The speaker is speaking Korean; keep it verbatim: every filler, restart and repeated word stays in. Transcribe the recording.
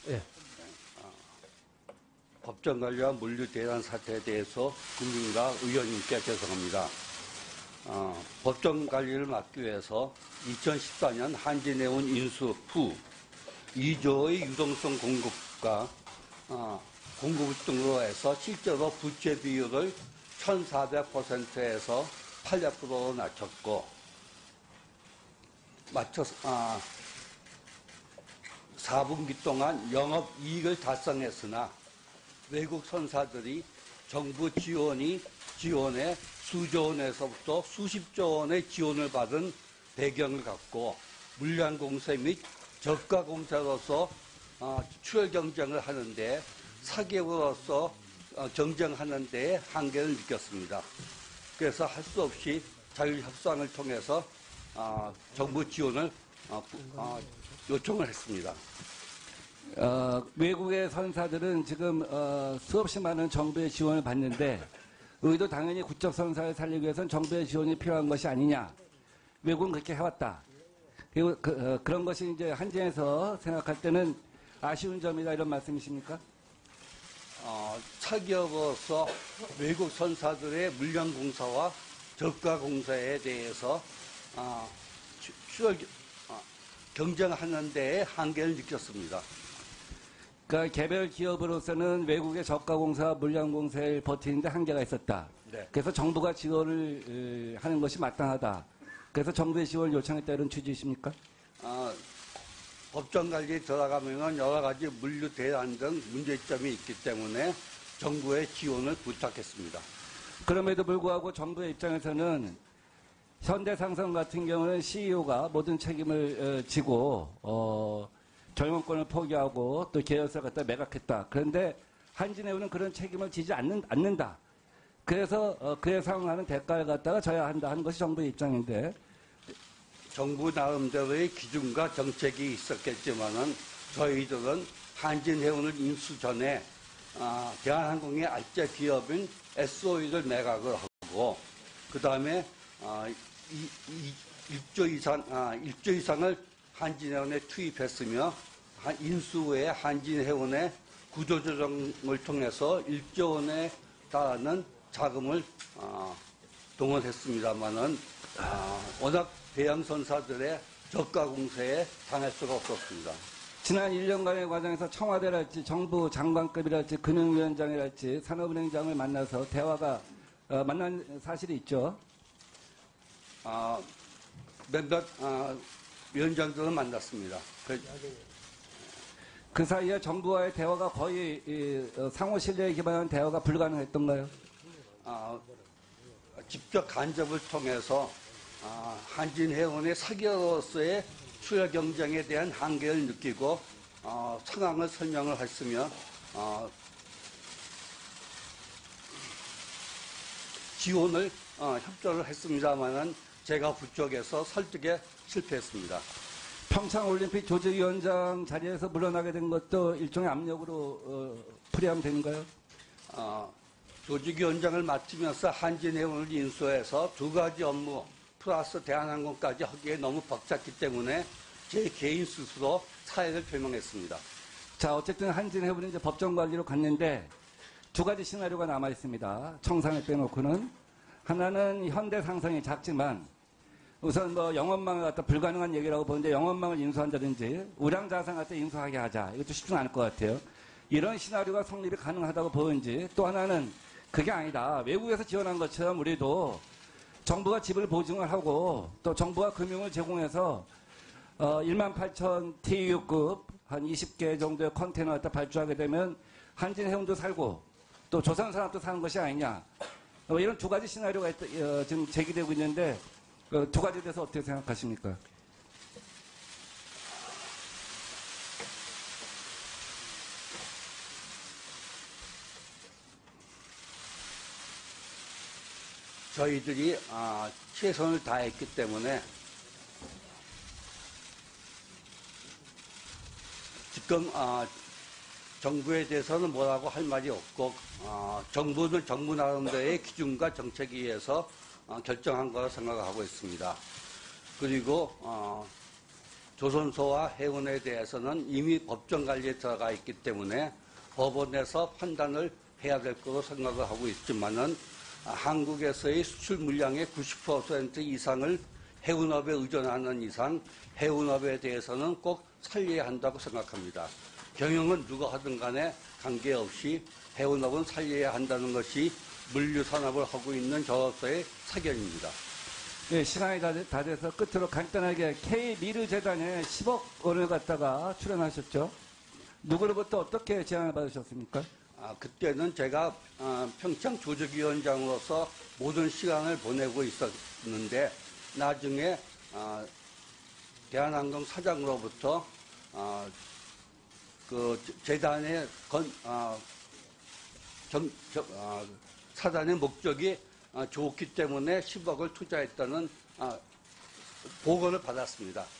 예. 법정관리와 물류대란 사태에 대해서 국민과 의원님께 죄송합니다. 어, 법정관리를 막기 위해서 이천십사 년 한진해운 인수 후 이조의 유동성 공급과 어, 공급 등으로 해서 실제로 부채 비율을 천사백 퍼센트에서 팔백 퍼센트로 낮췄고 맞춰 아, 사 분기 동안 영업이익을 달성했으나 외국 선사들이 정부 지원이 지원에 수조 원에서부터 수십조 원의 지원을 받은 배경을 갖고 물량공세 및 저가공사로서 어, 출혈 경쟁을 하는데 사기업으로서 어, 경쟁하는 데 한계를 느꼈습니다. 그래서 할 수 없이 자율협상을 통해서 어, 정부 지원을 어, 어, 요청을 했습니다. 어, 외국의 선사들은 지금 어, 수없이 많은 정부의 지원을 받는데 의도 당연히 국적 선사를 살리기 위해서는 정부의 지원이 필요한 것이 아니냐. 외국은 그렇게 해왔다. 그리고 그, 어, 그런 것이 이제 한진에서 생각할 때는 아쉬운 점이다 이런 말씀이십니까? 어, 사기업으로서 외국 선사들의 물량공사와 저가공사에 대해서 어, 추월 어, 경쟁하는 데에 한계를 느꼈습니다. 그러니까 개별 기업으로서는 외국의 저가공사와 물량공사를 버티는데 한계가 있었다. 네. 그래서 정부가 지원을 하는 것이 마땅하다. 그래서 정부의 지원을 요청했다 이런 취지이십니까? 어, 법정관리에 들어가면 여러 가지 물류 대란 등 문제점이 있기 때문에 정부의 지원을 부탁했습니다. 그럼에도 불구하고 정부의 입장에서는 현대상선 같은 경우는 씨이오가 모든 책임을 지고 어, 경영권을 포기하고 또 계열사를 갖다 매각했다. 그런데 한진해운은 그런 책임을 지지 않는, 않는다. 그래서 어, 그에 상응하는 대가를 갖다가 져야 한다 하는 것이 정부의 입장인데 정부 나름대로의 기준과 정책이 있었겠지만은 저희들은 한진해운을 인수 전에 어, 대한항공의 알짜 기업인 에스오이를 매각을 하고 그 다음에 어, 일조 이상 아, 일조 이상을 한진해운에 투입했으며 인수 후에 한진해운의 구조조정을 통해서 일조 원에 달하는 자금을 어, 동원했습니다만은 어, 워낙 대형 선사들의 저가 공세에 당할 수가 없었습니다. 지난 일 년간의 과정에서 청와대랄지 정부 장관급이랄지 금융위원장이랄지 산업은행장을 만나서 대화가 어, 만난 사실이 있죠. 어, 몇몇 어, 위원장들은 만났습니다. 그, 그 사이에 정부와의 대화가 거의 이, 어, 상호 신뢰에 기반한 대화가 불가능했던가요? 어, 직접 간접을 통해서 어, 한진해운의 사기업으로서의 수요 경쟁에 대한 한계를 느끼고 어, 상황을 설명을 했으며 어, 지원을 어, 협조를 했습니다만은 제가 부쪽에서 설득에 실패했습니다. 평창올림픽 조직위원장 자리에서 물러나게 된 것도 일종의 압력으로 어, 풀이하면 되는가요? 어, 조직위원장을 맡으면서 한진해운을 인수해서 두 가지 업무 플러스 대한항공까지 하기에 너무 벅찼기 때문에 제 개인 스스로 사의를 표명했습니다. 자, 어쨌든 한진해운은 이제 법정관리로 갔는데 두 가지 시나리오가 남아 있습니다. 청산을 빼놓고는 하나는 현대상선이 작지만 우선 뭐 영업망을 갖다 불가능한 얘기라고 보는데 영업망을 인수한다든지 우량자산 갖다 인수하게 하자. 이것도 쉽지 않을 것 같아요. 이런 시나리오가 성립이 가능하다고 보는지 또 하나는 그게 아니다. 외국에서 지원한 것처럼 우리도 정부가 지불 보증을 하고 또 정부가 금융을 제공해서 어, 만 팔천 티유급 한 이십 개 정도의 컨테이너 갖다 발주하게 되면 한진해운도 살고 또 조선산업도 사는 것이 아니냐. 어, 이런 두 가지 시나리오가 있, 어, 지금 제기되고 있는데 어, 두 가지에 대해서 어떻게 생각하십니까? 저희들이 아, 최선을 다했기 때문에 지금 아, 정부에 대해서는 뭐라고 할 말이 없고 아, 정부는 정부 나름대로의 기준과 정책에 의해서 아, 결정한 거라 생각하고 있습니다. 그리고 어, 조선소와 해운에 대해서는 이미 법정 관리에 들어가 있기 때문에 법원에서 판단을 해야 될 거로 생각을 하고 있지만은 한국에서의 수출 물량의 구십 퍼센트 이상을 해운업에 의존하는 이상 해운업에 대해서는 꼭 살려야 한다고 생각합니다. 경영은 누가 하든 간에 관계없이 해운업은 살려야 한다는 것이 물류산업을 하고 있는 저로서의 사견입니다. 예, 시간이 다, 다 돼서 끝으로 간단하게 K미르재단에 십억 원을 갖다가 출연하셨죠. 누구로부터 어떻게 제안을 받으셨습니까? 아, 그때는 제가 어, 평창 조직위원장으로서 모든 시간을 보내고 있었는데 나중에 어, 대한항공 사장으로부터 어, 그 재단의 건, 어, 점, 점, 어, 사단의 목적이 어, 좋기 때문에 십억을 투자했다는 어, 보고를 받았습니다.